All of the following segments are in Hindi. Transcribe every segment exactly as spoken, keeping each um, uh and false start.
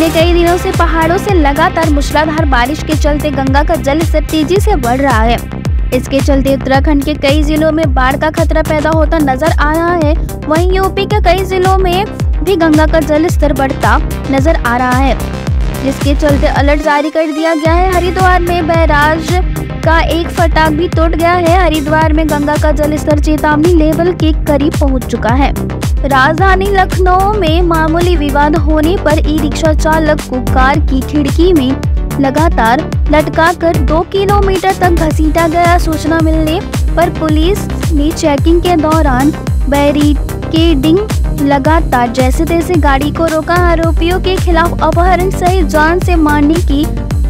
पिछले कई दिनों से पहाड़ों से लगातार मूसलाधार बारिश के चलते गंगा का जल स्तर तेजी से बढ़ रहा है। इसके चलते उत्तराखंड के कई जिलों में बाढ़ का खतरा पैदा होता नजर आ रहा है। वहीं यूपी के कई जिलों में भी गंगा का जल स्तर बढ़ता नजर आ रहा है, जिसके चलते अलर्ट जारी कर दिया गया है। हरिद्वार में बैराज का एक फटाक भी टूट गया है। हरिद्वार में गंगा का जल स्तर चेतावनी लेवल के करीब पहुंच चुका है। राजधानी लखनऊ में मामूली विवाद होने पर ई रिक्शा चालक को कार की खिड़की में लगातार लटकाकर दो किलोमीटर तक घसीटा गया। सूचना मिलने पर पुलिस ने चेकिंग के दौरान बैरिकेडिंग लगातार जैसे तैसे गाड़ी को रोका। आरोपियों के खिलाफ अपहरण सहित जान से मारने की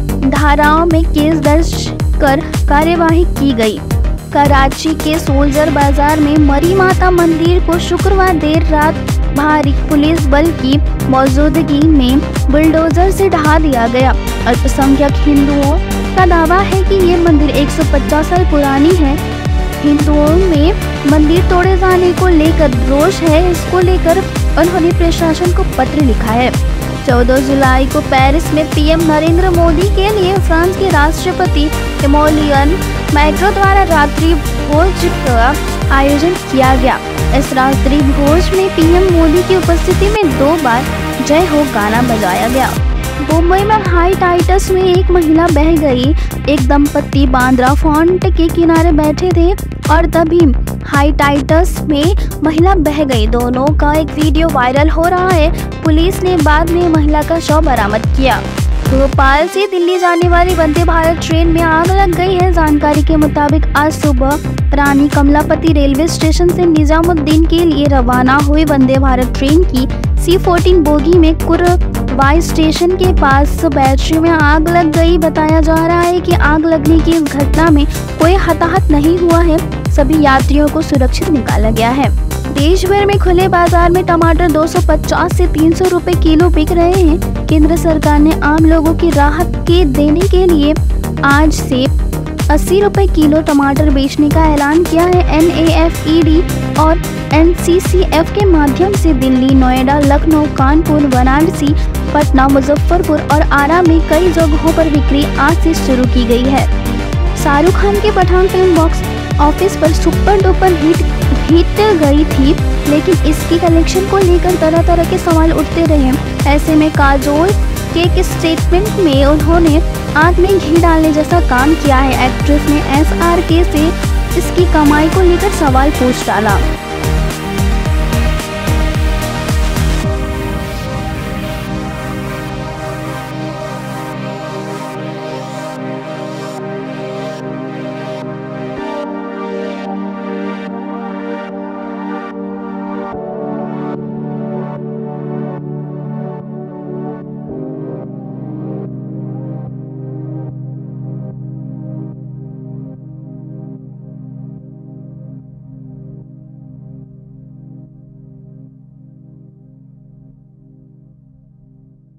धाराओं में केस दर्ज कर कार्यवाही की गई। कराची के सोल्जर बाजार में मरी माता मंदिर को शुक्रवार देर रात भारी पुलिस बल की मौजूदगी में बुलडोजर से ढहा दिया गया। अल्पसंख्यक हिंदुओं का दावा है कि ये मंदिर एक सौ पचास साल पुरानी है। हिंदुओं में मंदिर तोड़े जाने को लेकर रोष है। इसको लेकर उन्होंने प्रशासन को पत्र लिखा है। चौदह जुलाई को पेरिस में पीएम नरेंद्र मोदी के लिए फ्रांस के राष्ट्रपति इमैनुअल मैक्रों द्वारा रात्रि भोज का आयोजन किया गया। इस रात्रि भोज में पीएम मोदी की उपस्थिति में दो बार जय हो गाना बजाया गया। मुंबई में हाई टाइटस में एक महिला बह गई। एक दंपति बांद्रा फोंट के किनारे बैठे थे और तभी हाई टाइटस में महिला बह गई। दोनों का एक वीडियो वायरल हो रहा है। पुलिस ने बाद में महिला का शव बरामद किया। भोपाल से दिल्ली जाने वाली वंदे भारत ट्रेन में आग लग गई है। जानकारी के मुताबिक आज सुबह रानी कमलापति रेलवे स्टेशन से निजामुद्दीन के लिए रवाना हुई वंदे भारत ट्रेन की सी फोर्टीन बोगी में कुरवाई स्टेशन के पास बैटरी में आग लग गई। बताया जा रहा है कि आग लगने की इस घटना में कोई हताहत नहीं हुआ है। सभी यात्रियों को सुरक्षित निकाला गया है। देश भर में खुले बाजार में टमाटर दो सौ पचास से तीन सौ रुपए किलो बिक रहे हैं। केंद्र सरकार ने आम लोगों की राहत के देने के लिए आज से अस्सी रुपए किलो टमाटर बेचने का ऐलान किया है। N A F E D और एन सी सी एफ के माध्यम से दिल्ली, नोएडा, लखनऊ, कानपुर, वाराणसी, पटना, मुजफ्फरपुर और आरा में कई जगहों पर बिक्री आज से शुरू की गई है। शाहरुख खान की पठान फिल्म बॉक्स ऑफिस पर सुपर डुपर हिट हिट गई थी, लेकिन इसकी कलेक्शन को लेकर तरह तरह के सवाल उठते रहे। ऐसे में काजोल के एक स्टेटमेंट में उन्होंने आग में घी डालने जैसा काम किया है। एक्ट्रेस ने एस आर के से इसकी कमाई को लेकर सवाल पूछ डाला।